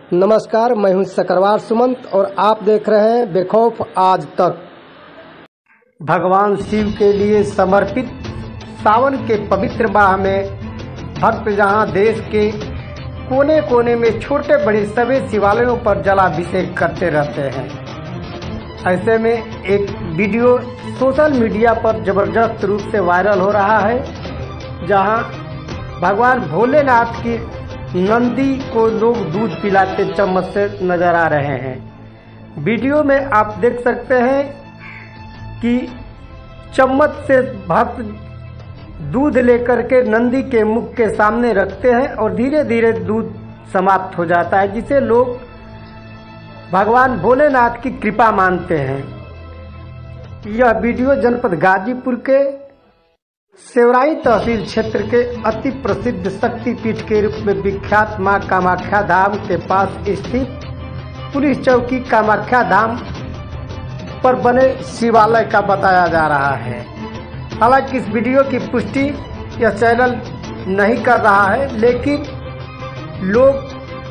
नमस्कार, मैं हूं सकरवार सुमंत और आप देख रहे हैं बेखौफ आज तक। भगवान शिव के लिए समर्पित सावन के पवित्र माह में भक्त जहां देश के कोने कोने में छोटे बड़े सभी शिवालयों पर जलाभिषेक करते रहते हैं। ऐसे में एक वीडियो सोशल मीडिया पर जबरदस्त रूप से वायरल हो रहा है, जहां भगवान भोलेनाथ की नंदी को लोग दूध पिलाते चम्मच से नजर आ रहे हैं। वीडियो में आप देख सकते हैं कि चम्मच से भक्त दूध लेकर के नंदी के मुख के सामने रखते हैं और धीरे धीरे दूध समाप्त हो जाता है, जिसे लोग भगवान भोलेनाथ की कृपा मानते हैं। यह वीडियो जनपद गाजीपुर के सेवराई तहसील क्षेत्र के अति प्रसिद्ध शक्तिपीठ के रूप में विख्यात मां कामाख्या धाम के पास स्थित पुलिस चौकी कामाख्या धाम पर बने शिवालय का बताया जा रहा है। हालांकि इस वीडियो की पुष्टि यह चैनल नहीं कर रहा है, लेकिन लोग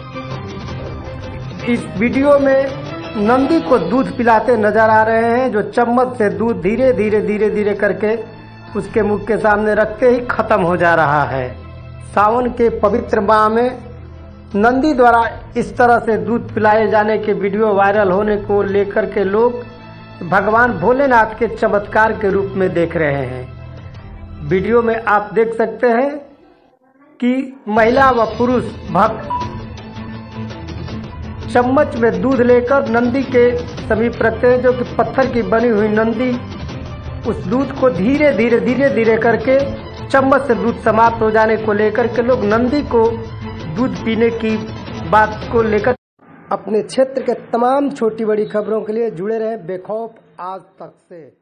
इस वीडियो में नंदी को दूध पिलाते नजर आ रहे हैं, जो चम्मच से दूध धीरे धीरे करके उसके मुख के सामने रखते ही खत्म हो जा रहा है। सावन के पवित्र माह में नंदी द्वारा इस तरह से दूध पिलाए जाने के वीडियो वायरल होने को लेकर के लोग भगवान भोलेनाथ के चमत्कार के रूप में देख रहे हैं। वीडियो में आप देख सकते हैं कि महिला व पुरुष भक्त चम्मच में दूध लेकर नंदी के समीप रखते हैं, जो कि पत्थर की बनी हुई नंदी उस दूध को धीरे धीरे करके चम्मच से दूध समाप्त हो जाने को लेकर के लोग नंदी को दूध पीने की बात को लेकर अपने क्षेत्र के तमाम छोटी बड़ी खबरों के लिए जुड़े रहें बेखौफ आज तक से।